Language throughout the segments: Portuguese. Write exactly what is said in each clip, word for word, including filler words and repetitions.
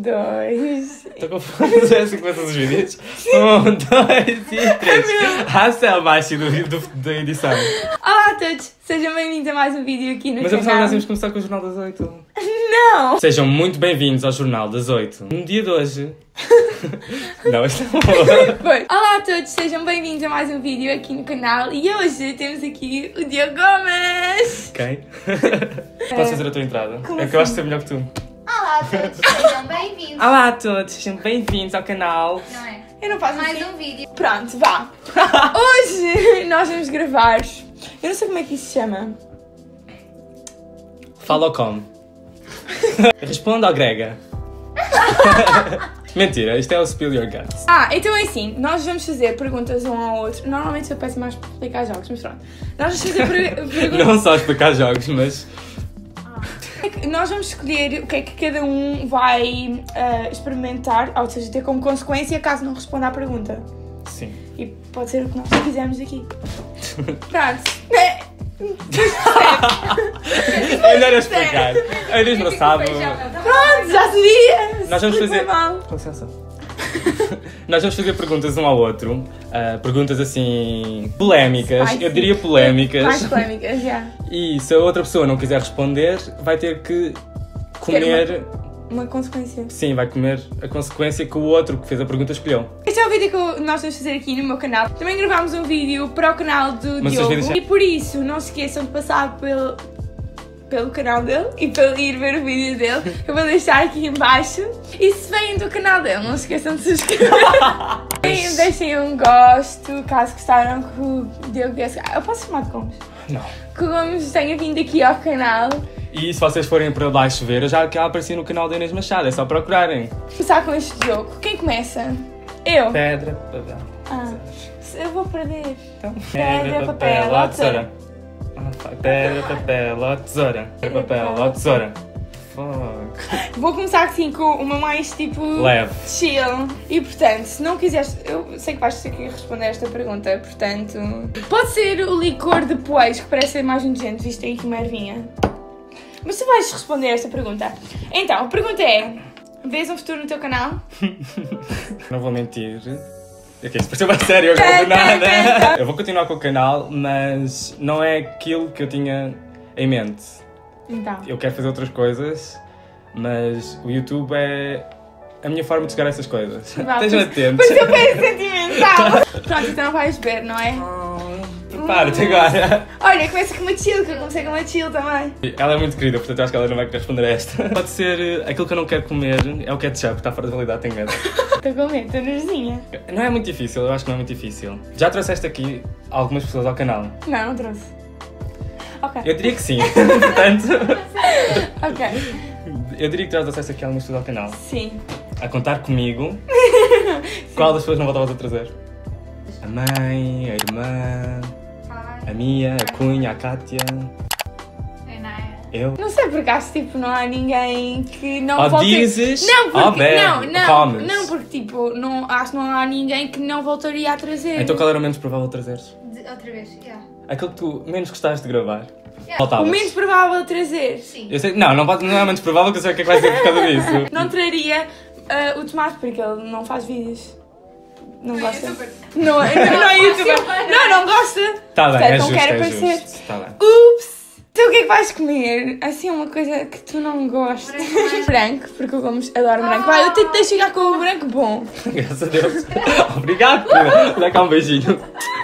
dois... Estou confuso, é assim que começam os vídeos. Um, dois e três. Raça é abaixo do, do, da edição. Olá a todos, sejam bem-vindos a mais um vídeo aqui no Mas eu canal. pensava que nós íamos começar com o Jornal das Oito. Não! Sejam muito bem-vindos ao Jornal das Oito. No dia de hoje... Não, isto não é Foi. Olá a todos, sejam bem-vindos a mais um vídeo aqui no canal. E hoje temos aqui o Diogo Gomes. Ok. Posso fazer a tua entrada? Como é que eu assim? acho que é melhor que tu. Olá a todos, sejam bem-vindos. Olá a todos, sejam bem-vindos ao canal. Não é? Eu não faço Mais assim. um vídeo. Pronto, vá. Hoje nós vamos gravar... Eu não sei como é que isso se chama. Fala como. Responda ao Grega. Mentira, isto é o Spill Your Guts. Ah, então é assim, nós vamos fazer perguntas um ao outro. Normalmente eu peço mais para explicar jogos, mas pronto. Nós vamos fazer per perguntas... Não só explicar jogos, mas... Nós vamos escolher o que é que cada um vai uh, experimentar, ou seja, ter como consequência caso não responda à pergunta. Sim. E pode ser o que nós fizermos aqui. Pronto. É melhor eu explicar. A Inês não sabe. Pronto, já sabia. Nós vamos fazer... Mal. Com licença. Nós vamos fazer perguntas um ao outro. Uh, perguntas assim... polémicas. Ai, eu sim. diria polémicas. Mais polémicas, já. E se a outra pessoa não quiser responder, vai ter que comer... Uma consequência. Sim, vai comer a consequência que o outro que fez a pergunta escolheu. Este é o vídeo que nós vamos fazer aqui no meu canal. Também gravámos um vídeo para o canal do Mas os Diogo. vídeos já- E por isso, não se esqueçam de passar pelo, pelo canal dele e para ir ver o vídeo dele. Eu vou deixar aqui em baixo. E se vêm do canal dele, não se esqueçam de se inscrever. E deixem um gosto, caso gostaram que o Diogo viesse. Eu posso chamar de Gomes? Não. Que o Gomes tenha vindo aqui ao canal. E se vocês forem para baixo ver, eu já que ela aparecia no canal da Inês Machado, é só procurarem. Começar com este jogo. Quem começa? Eu? Pedra, papel. Ah, eu vou perder. Então, Pedra, papel ou tesoura. Ah, vai. Pedra, papel ou tesoura. Pedra, papel ou tesoura. Fuck. Vou começar assim com uma mais tipo... Leve. chill. E portanto, se não quiseres... Eu sei que vais ter que responder esta pergunta, portanto... Pode ser o licor de poeis, que parece ser mais nojento, visto aí que uma ervinha. Mas tu vais responder esta pergunta. Então, a pergunta é... Vês um futuro no teu canal? Não vou mentir. Ok, isto pareceu bem sério agora do nada. Eu vou continuar com o canal, mas não é aquilo que eu tinha em mente. Então. Eu quero fazer outras coisas, mas o YouTube é a minha forma de chegar a essas coisas. Vá, Estejam pois- atentos. Pois eu penso sentimental. Pronto, então vais ver, não é? Prepara-te agora. Olha, começa com uma chill, que eu comecei com uma chill também. Ela é muito querida, portanto eu acho que ela não vai querer responder a esta. Pode ser uh, aquilo que eu não quero comer, é o ketchup, está fora de validade, tenho medo. Estou com medo, estou nervosinha. Não é muito difícil, eu acho que não é muito difícil. Já trouxeste aqui algumas pessoas ao canal? Não, não trouxe. Ok. Eu diria que sim, portanto... Ok. Eu diria que já trouxeste aqui algumas pessoas ao canal. Sim. A contar comigo, qual das pessoas não voltavas a trazer? A mãe, a irmã, a Mia, a Cunha, a Kátia, eu. Não sei porque acho tipo não há ninguém que não Ou volte... dizes, Não, porque ou bebe, não, não, comes. não, porque tipo, não, acho que não há ninguém que não voltaria a trazer. Então qual era o menos provável de trazeres? De- outra vez, yeah. Aquilo que tu menos gostaste de gravar. Yeah. O Faltavas. menos provável de trazer. Sim. Eu sei, não, não, pode, não é menos provável que eu sei o que é que vai ser por causa disso. Não traria ah, o Tomate porque ele não faz vídeos. Não, Não é gosta. youtuber. Não, é- não, não é youtuber. Não, não gosta. Tá bem, Portanto, é não justo, quer é aparecer. justo. Tá bem. Ups! Então o que é que vais comer? Assim, uma coisa que tu não gostas. Branco. Branco, porque o Gomes adora branco. Vai, eu tento deixar chegar com o branco bom. Graças a Deus. Obrigado, querida. Dá cá um beijinho.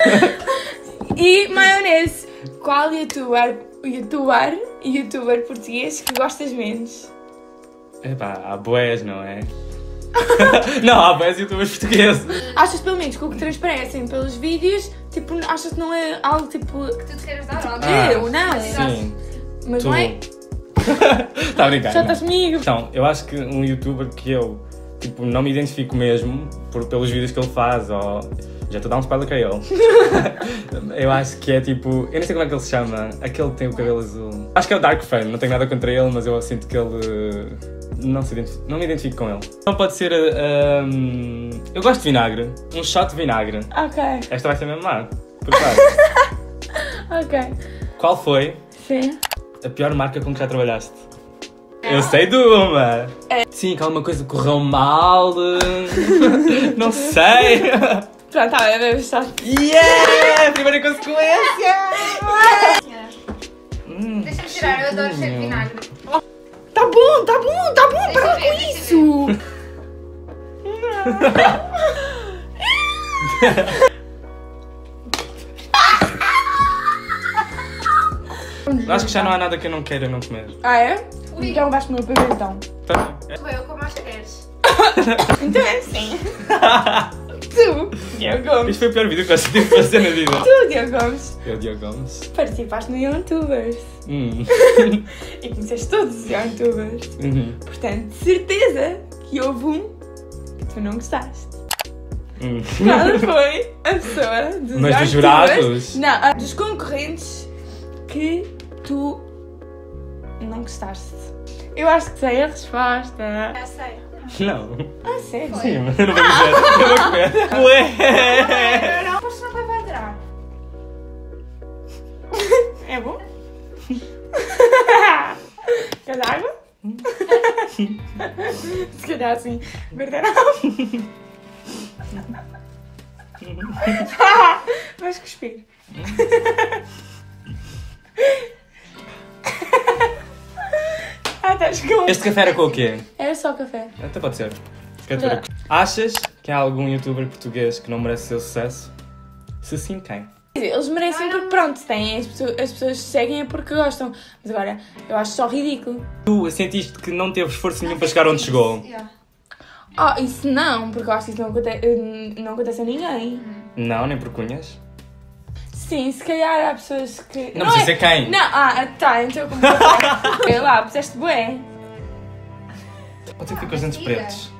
E maionese. Qual youtuber, youtuber, youtuber português que gostas menos? Epá, há boés, não é? Não, há boés youtubers portugueses. Achas pelo menos que o que transparecem pelos vídeos, tipo, achas que não é algo tipo... Que tu te queres dar óbvio. Ah, eu, não. Sim. Mas Tu. não é? Está a brincar. Já não. estás comigo. Então, eu acho que um youtuber que eu tipo, não me identifico mesmo por, pelos vídeos que ele faz, ou já estou a dar um spoiler que é ele. Eu acho que é tipo, eu não sei como é que ele se chama, aquele que tem o cabelo azul. Acho que é o Dark Fan, não tenho nada contra ele, mas eu sinto que ele não, se identifica, não me identifico com ele. Então pode ser, uh, um, eu gosto de vinagre, um shot de vinagre. Ok, Esta vai ser mesmo má, prepara. ok. Qual foi Sim. a pior marca com que já trabalhaste? Eu sei de uma! Sim, que alguma coisa correu mal. Não sei. Pronto, tá, eu devo estar. Yeah! Primeira consequência! Senhora, Hum, deixa-me tirar, eu adoro cheiro de vinagre. Tá bom, tá bom, tá bom, Deixa para eu ver, com deixa eu isso! Acho que já não há nada que eu não queira não comer. Ah, é? Ui. Então vais comer o pimentão. Tá bem. Sou eu, como acho que queres. Então é assim. Tu, Diogo Gomes. Isto foi o pior vídeo que eu tive que fazer na vida. Tu, Diogo Gomes, Eu, Diogo Gomes. participaste no YouTubers. Hum. E conheceste todos os YouTubers. Uhum. Portanto, de certeza que houve um que tu não gostaste. Hum. Qual foi a pessoa dos Mas dos YouTubers- jurados? Não, a dos concorrentes que tu não gostaste. Eu acho que sei a resposta. Já sei. Não. Ah, sério? Foi. Sim, mas eu não vou dizer. Eu vou comer. Ué! Não, aposto que não vai adorar. É bom? Quer água? Se calhar assim, verdadeiro. Vais cuspir. Ah, estás com... Este café era com o quê? Era só café. Até pode ser. Quer dizer, achas que há algum youtuber português que não merece seu sucesso? Se sim, quem? Quer dizer, eles merecem porque pronto, têm, as pessoas, as pessoas seguem é porque gostam. Mas agora, eu acho só ridículo. Tu sentiste que não teve esforço nenhum para chegar onde chegou? Yeah. Oh, isso não, porque eu acho que isso não acontece, não acontece a ninguém. Não, nem por cunhas. Sim, se calhar há pessoas que... Não precisa é... ser quem. Não, ah, tá, então como... Sei lá, puseste bué. Pode ser que fique com os dentes pretos.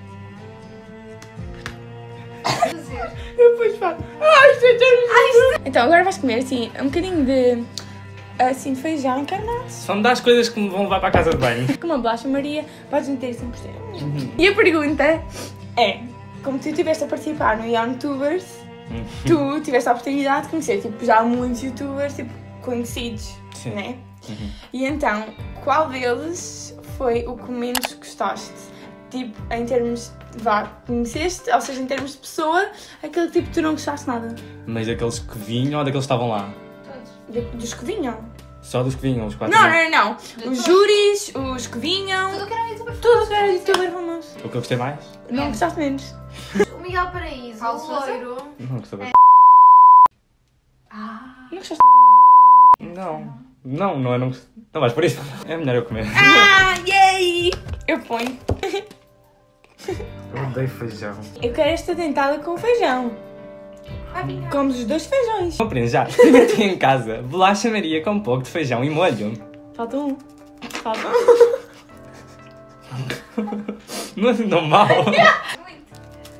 Fazer. Eu depois falo... Ai, isto é tão... Então, agora vais comer, assim, um bocadinho de... Assim, de feijão encarnado. São das coisas que me vão levar para a casa de banho. Com uma bolacha Maria, podes meter cem por cento. E a pergunta é... Como tu estiveste a participar no YouTubers, tu tiveste a oportunidade de conhecer, tipo, já muitos YouTubers, tipo, conhecidos, Sim. né? Uhum. E então, qual deles foi o que menos gostaste? Tipo, em termos de, vá, conheceste, ou seja, em termos de pessoa, aquele tipo que tu não gostaste nada. Mas daqueles que vinham ou daqueles que estavam lá? Todos. De- dos que vinham. Só dos que vinham, os quatro. Não, não, não, não. Os júris, os que vinham, Tudo que era youtuber. tudo que era youtuber famoso. O que eu gostei mais? Não gostaste menos. O Miguel Paraíso, Paulo o Sousa? loiro. Não gostei bem. Ah. Não gostaste. Não. Não, não é não. Não vais por isso. É melhor eu comer. Ah, yay! Eu ponho. Eu odeio feijão. Eu quero esta dentada com feijão. Vai vingar. Comes os dois feijões. Comprei já. Experimentei em casa. Bolacha Maria com um pouco de feijão e molho. Falta um. Falta um. Não é assim tão mal. Muito.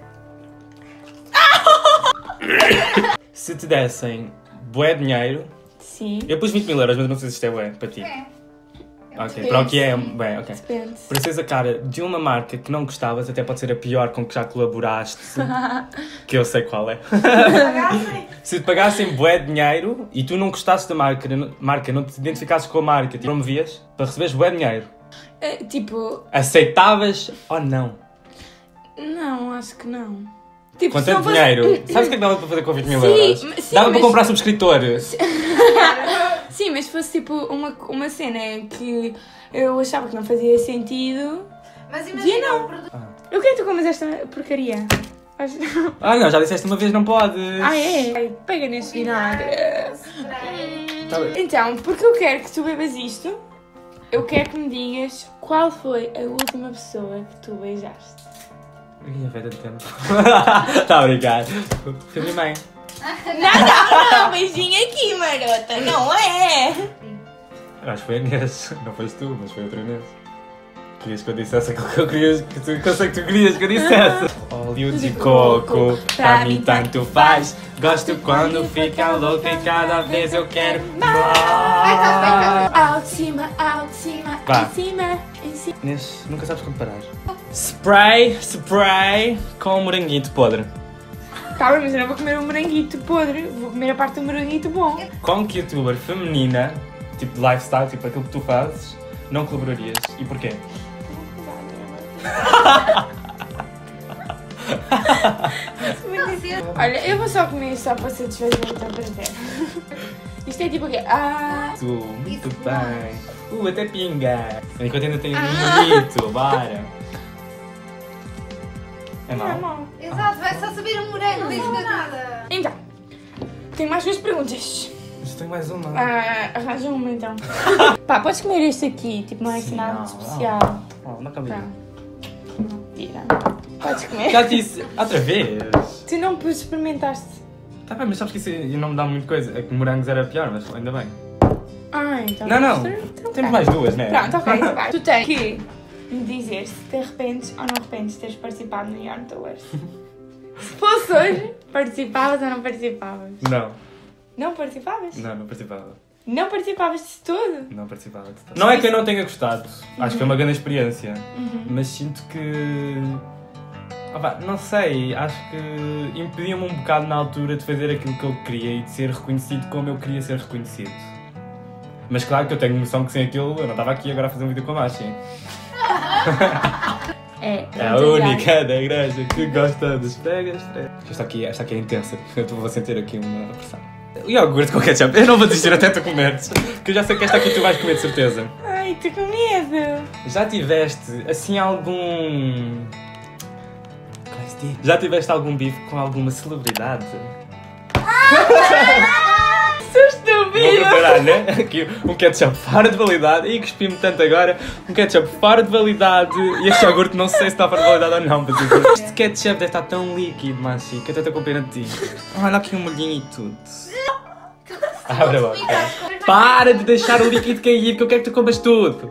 Se te dessem bué dinheiro, Sim. eu pus vinte mil euros, mas não sei se isto é bué para ti. É. Ok, Depende. para o que é, bem, ok. Depende. Pareces a cara de uma marca que não gostavas, até pode ser a pior com que já colaboraste, que eu sei qual é. Pagassem. Se te pagassem bué dinheiro e tu não gostasses da marca, marca não te identificasses com a marca, tipo, promovias para receberes bué dinheiro, É, tipo, aceitavas ou não? não, acho que não. Tipo, Com se não tanto fosse- dinheiro, sabes o que é que dava para fazer com vinte mil Sim, euros? mas- sim, Dava para mas- comprar subscritores. Sim, mas se fosse tipo uma, uma cena que eu achava que não fazia sentido. Mas Dia imagina não. um produto. Eu quero que tu comas esta porcaria. Faz- Ah não, já disseste uma vez, não podes. Ah, é? Ai, pega neste vinagre. Spray. Tá bem. Então, porque eu quero que tu bebas isto, eu quero que me digas qual foi a última pessoa que tu beijaste. Ia ver tanto tempo. Tá a brincar. Foi a minha mãe. Não, não, não, beijinho aqui, marota, não é? Eu acho que foi a Inês. Não foste tu, mas foi outra Inês. Querias que eu dissesse aquilo que eu querias, que tu, que eu sei que tu querias que eu dissesse. Óleo de coco, para mim tanto faz. Gosto quando fica louco e cada vez eu quero mais. Alto de cima, alto de cima, Vá. em cima, em cima. Inês, nunca sabes quando parar. Spray, spray com moranguito podre. Tá bem, mas eu não vou comer um moranguito podre, vou comer a parte do moranguito bom. Com que youtuber feminina, tipo de lifestyle, tipo aquilo que tu fazes, não colaborarias? E porquê? Olha, eu vou só comer só para satisfazer o teu prazer. Isto é tipo o quê? Ah, Tu, muito bem. Uh, até pinga. Enquanto ainda tem um Ah. molhito, bora. É não é mau? mau. Exato, vai só saber um morango, não diz nada. Então, tenho mais duas perguntas. Mas tem mais uma. Ah, arranja uma então. Pá, podes comer este aqui, tipo, não é assim Sim, nada não, de especial. Oh, não acabei. Pronto. Tira. Podes comer. Já disse outra vez. Tu não experimentaste. Tá bem, mas sabes que isso não me dá muita coisa. É que morangos era pior, mas ainda bem. Ah, então. Não, não. Então, Temos tá. mais duas, né? Pronto, ok, então vai. Tu tens que me dizer se te arrependes ou não arrependes de teres participado no Yarn Tours. Se fosse hoje, participavas ou não participavas? Não, Não participavas? não, não participava. Não participavas de tudo? Não participava de todo. Não é que eu não tenha gostado. Acho que é uma grande experiência. Uhum. Mas sinto que. Ah, pá, não sei, acho que impedia-me um bocado na altura de fazer aquilo que eu queria e de ser reconhecido como eu queria ser reconhecido. Mas claro que eu tenho noção que sem aquilo eu não estava aqui agora a fazer um vídeo com a Machi. É, É a única da igreja que gosta dos pregas. Esta aqui, esta aqui é intensa, eu vou sentir aqui uma pressão. O iogurte com ketchup, eu não vou desistir até tu comeres, que eu já sei que esta aqui tu vais comer de certeza. Ai, tô com medo. Já tiveste, assim, algum... Como é que se diz? Já tiveste algum bife com alguma celebridade? Sou Vou estúpido. preparar, né? Aqui um ketchup fora de validade. Ih, cuspi-me tanto agora. Um ketchup fora de validade. E este iogurte não sei se está fora de validade ou não. Mas eu- este ketchup deve estar tão líquido, Machi, que eu até estou com pena de ti. Olha aqui um molhinho e tudo. Abre a boca. Para de deixar o líquido cair, que eu quero que tu comas tudo.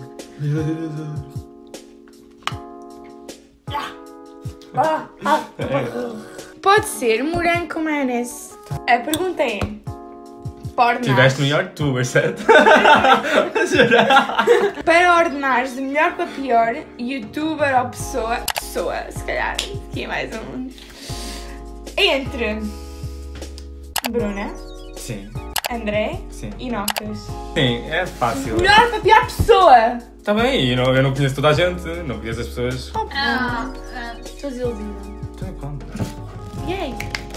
Ah, ah. Pode ser morango com maionese. A pergunta é: para ordenar, Tiveste no York Tour, certo? para ordenares de melhor para pior, youtuber ou pessoa, pessoa, se calhar, aqui é mais um. Entre Bruna, Sim, André sim. e Nocas. Sim, é fácil. Melhor para pior pessoa! Tá bem, eu não, eu não conheço toda a gente, não conheço as pessoas. Oh, Ah, ah. estou desiludida. Então, como? E aí?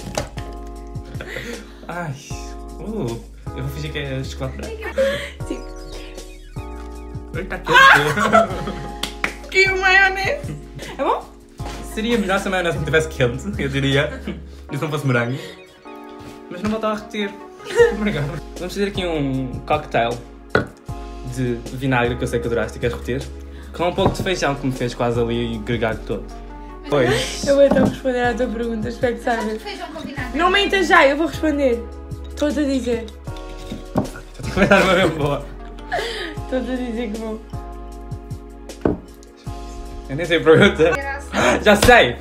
Ai, uh, eu vou fingir que é chocolate branco. Sim. Eita, quente. E o maionese? É bom? Seria melhor se a maionese não estivesse quente, eu diria. E se não fosse morango. Mas não voltava a repetir. Obrigado. Vamos fazer aqui um cocktail de vinagre que eu sei que adoraste e queres repetir. Com um pouco de feijão que me fez quase ali gregar todo. Pois. Eu vou então responder à tua pergunta, espero que saibas. Feijão com vinagre. Não mentas já, eu vou responder. Estou-te a dizer. Estou a dar uma bem boa. Estou-te a dizer que vou. Eu nem sei a pergunta. Graça. Já sei!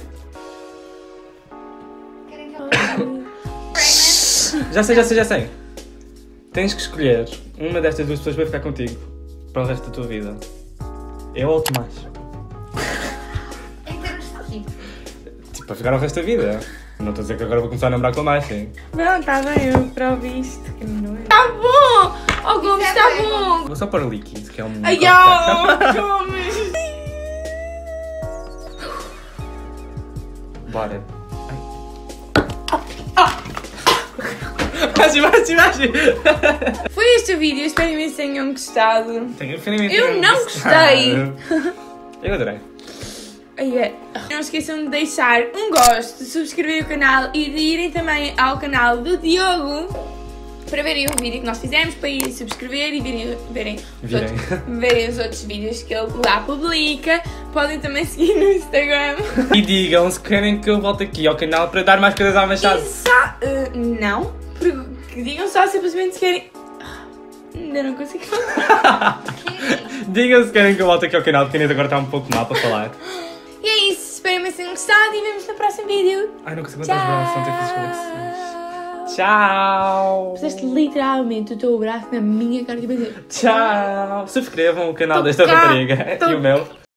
Querem que eu Pregnant. Já sei, já sei, já sei. Tens que escolher uma destas duas pessoas para ficar contigo para o resto da tua vida. Eu ou o Tomás. Em termos de quê? Tipo, para ficar o resto da vida. Não estou a dizer que agora vou começar a namorar com a mais, sim. Não, está bem, eu provo isto. Que não é. Está bom! Oh, Gomes, Isso é está bem bom! Vou só pôr líquido, que é um... Ai, cocktail. oh, Gomes! Bora. Vai, vai, vai. Foi este o vídeo, espero imenso que tenham gostado. Tenho, finalmente Eu tenho não gostado. gostei. Eu adorei. Ai, é. Não esqueçam de deixar um gosto, de subscrever o canal e de irem também ao canal do Diogo para verem o vídeo que nós fizemos, para irem subscrever e verem, verem, os Virem. outros, verem os outros vídeos que ele lá publica. Podem também seguir no Instagram. E digam se querem que eu volte aqui ao canal para dar mais coisas ao Machado. Exa uh, não, porque digam só simplesmente se querem. Ah, ainda não consigo falar. Digam se querem que eu volte aqui ao canal, porque a Inês agora está um pouco mal para falar. E é isso, espero imenso que tenham gostado e vemos no próximo vídeo. Ai, não consigo aguentar os braços, não tenho fiz flexões. Tchau! Puseste literalmente o teu braço na minha cara e dizer Tchau! Subscrevam o canal Tô desta cá, rapariga tô e o meu.